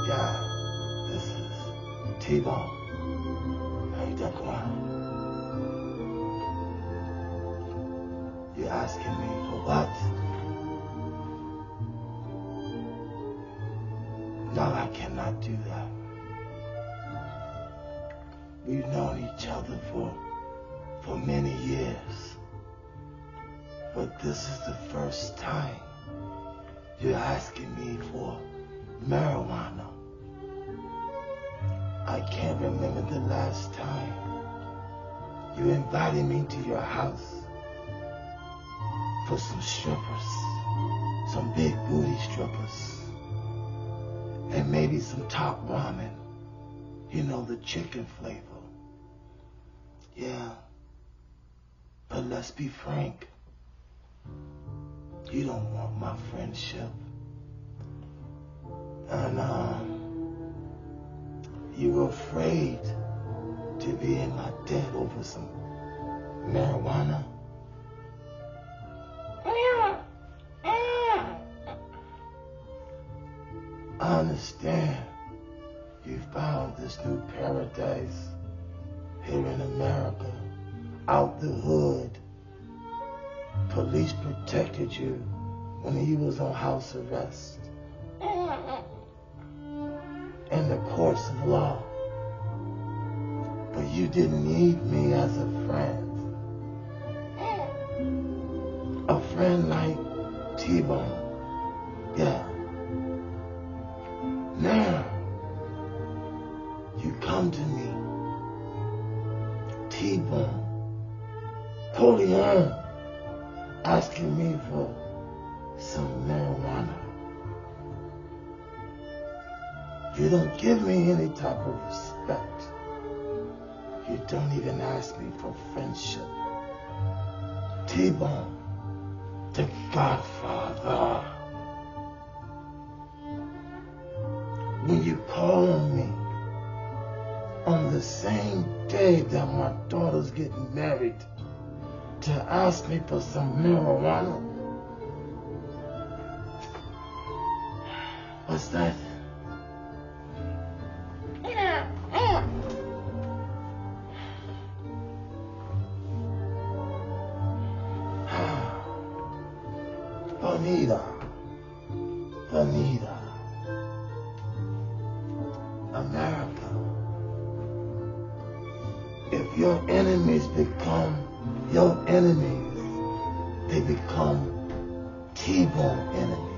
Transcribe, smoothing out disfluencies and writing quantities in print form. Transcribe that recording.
Yeah, this is T-Bone. Hey, Dequan. You're asking me for what? No, I cannot do that. We've known each other for many years. But this is the first time you're asking me for marijuana. I can't remember the last time you invited me to your house for some strippers, some big booty strippers, and maybe some top ramen, you know, the chicken flavor. Yeah, but let's be frank, you don't want my friendship. And you were afraid to be in my debt over some marijuana. I understand you found this new paradise here in America, out the hood. Police protected you when you was on house arrest. And the courts of law. But you didn't need me as a friend. A friend like T-Bone. Yeah. Now, you come to me, T-Bone, Corleone, asking me for some marijuana. You don't give me any type of respect. You don't even ask me for friendship. T-Bone, the Godfather. When you call on me on the same day that my daughter's getting married to ask me for some marijuana, what's that? Bonita. America. If your enemies become your enemies, they become T-Bone enemies.